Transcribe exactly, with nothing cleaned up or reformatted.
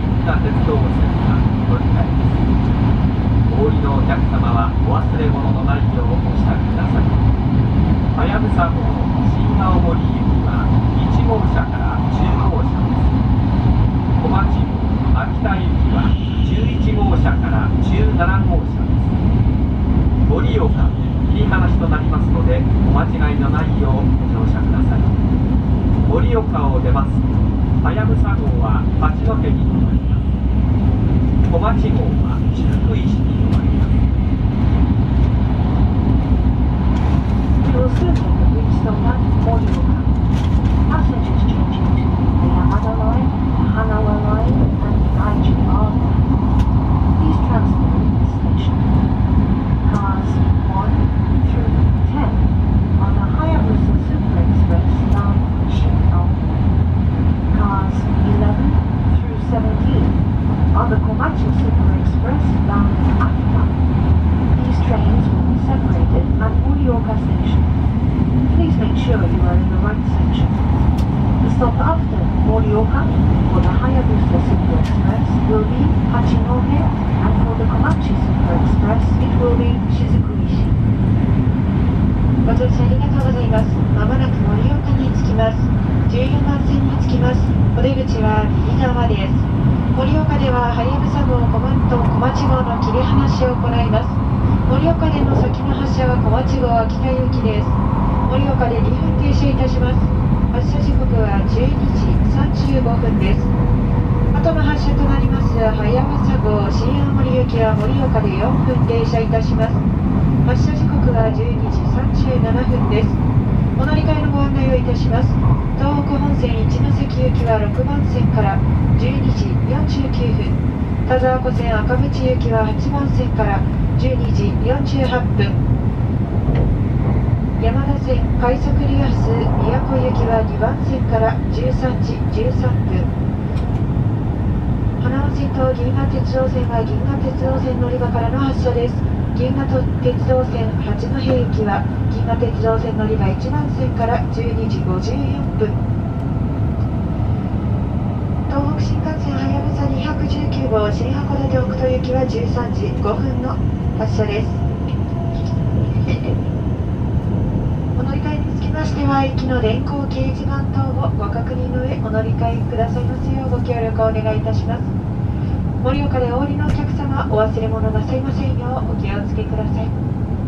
銀河鉄道線が乗り換えです。お降りのお客様はお忘れ物のないようお支度ください。はやぶさ号新青森行きはいち号車からじゅう号車です。小町号秋田行きはじゅういち号車からじゅうなな号車です。盛岡切り離しとなりますのでお間違いのないようご乗車ください。盛岡を出ますとはやぶさ号は八戸に停まります。小町号は雫石に停まります。 You will soon have reached the one Morioka. Passengers changing to the Yamada Line, Hanawa Line, and Aichi are there. Please transfer at this station. Cars one through ten on the Hayabusa Super Express bound Shinano. Cars eleven through seventeen on the Komachi Super Express bound Akita. These trains will be separated at Morioka Station. Please make sure you are in the right section. The stop after Morioka for the Hayabusa Super Express will be Hachinohe, and for the Komachi Super Express it will be Shizukuishi. ご乗車ありがとうございます。まもなく盛岡に着きます。じゅうよんばん線に着きます。お出口は右側です。盛岡でははやぶさ号小町と小町号の切り離しを行います。盛岡での先の発車は小町号秋田行きです。盛岡でにふん停車いたします。発車時刻はじゅうにじさんじゅうごふんです。後の発車となりますはやぶさ号新青森行きは盛岡でよんぷん停車いたします。発車時刻はじゅうにじさんじゅうななふんです。お乗り換えのご案内をいたします。東北本線一ノ関行きはろくばん線からじゅうにじよんじゅうきゅうふん、田沢湖線赤淵行きははちばん線からじゅうにじよんじゅうはっぷん、山田線快速リアス宮古行きはにばん線からじゅうさんじじゅうさんぷん、花尾線と銀河鉄道線は銀河鉄道線乗り場からの発車です。銀河鉄道線八戸行きは銀河鉄道線乗り場いちばん線からじゅうにじごじゅうよんぷん、東北新幹線はやぶさにひゃくじゅうきゅう号新函館北斗行きはじゅうさんじごふんの発車です。お乗り換えにつきましては駅の電光掲示板等をご確認の上お乗り換えくださいますようご協力をお願いいたします。盛岡でお降りのお客様、お忘れ物なさいませんようお気をつけください。